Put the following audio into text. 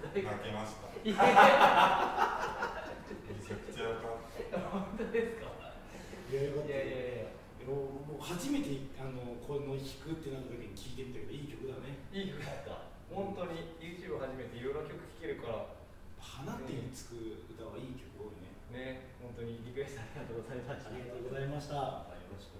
泣けました。めちゃくちゃよかった。 本当ですか。 いや、よかった。 いやもう初めてこの弾くってなった時に聴いてみたけど、いい曲だね。 いい曲だった。本当に YouTube を始めていろいろ曲聴けるから。 花っていうつく歌はいい曲多いね。 ね、本当にリクエストありがとうございました。 ありがとうございました。よろしく